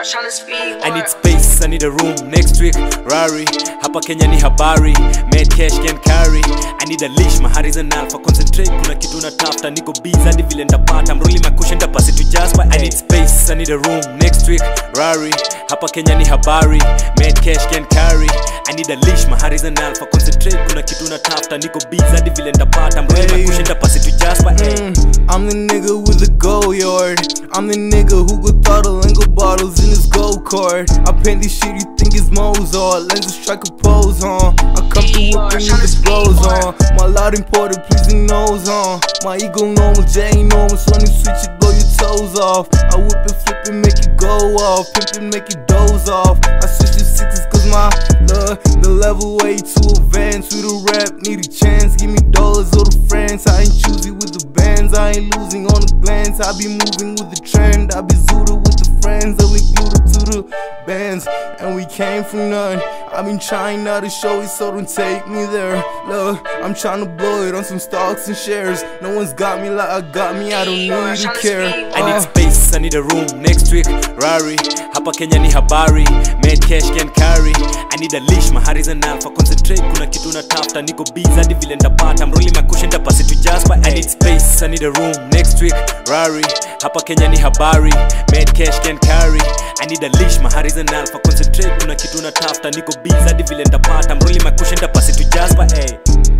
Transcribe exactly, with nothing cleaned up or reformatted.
I need space, I need a room. Next week, Rarri. Hapa Kenya ni habari. Made cash can carry. I need a leash, my heart is an alpha. Concentrate, kuna kitu na tafta. Niko busy, hadi vile ndapata. I'm rolling my cushion, pass it to Jasper. I need space, I need a room. Next week, Rarri. Hapa Kenya ni habari. Made cash can carry. I need a leash, my heart is an alpha. Concentrate, kuna kitu na tafta. Niko busy, hadi vile ndapata. I'm rolling my cushion, pass it to Jasper. mm, I'm the nigga with the go yard. I'm the nigga who go throttle and go bottles in his go-kart. I paint this shit you think it's Mozart. Lenses strike a pose, huh? I come through whipping with the blows, huh? My loud imported pleasing nose, huh? My ego normal, J enormous. When you switch it, blow your toes off. I whip it, flip it, make it go off. Pimp it, make it doze off. I switch to sixes cause my love, the level way too advanced. With a rap, need a chance. Give me dollars or the friends. I ain't choosy with the bands. I ain't losing on the glance. I be moving with the trend. I be zooted with the friends that we glued up to the bands. And we came from none. I've been trying not to show it, so don't take me there. Look, I'm trying to blow it on some stocks and shares. No one's got me like I got me, I don't need to care. uh. I need space, I need a room. Next week, Rarri. Hapa Kenya ni habari. Made cash can carry. I need a leash, my heart is an alpha. Concentrate, kuna kitu na tafta. Niko busy, hadi vile ndapata. I'm rolling my cushion, pass it to Jasper. I need space, I need a room. Next week, Rarri. Hapa Kenya ni habari. Made cash can carry. I need a leash, my heart is an alpha. Concentrate, kuna kitu na tafta. Niko busy, hadi vile ndapata. I'm rolling my cushion, pass it to Jasper. Ay.